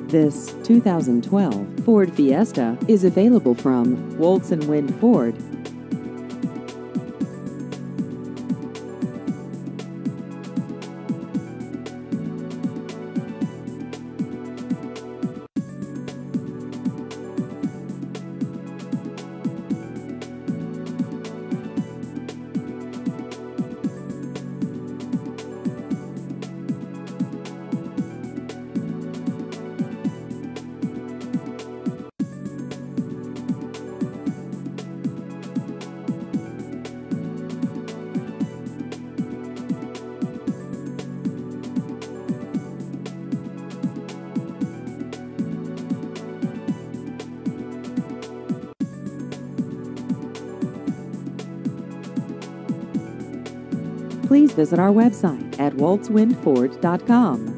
This 2012 Ford Fiesta is available from Woltz and Wind Ford. Please visit our website at woltzwindford.com.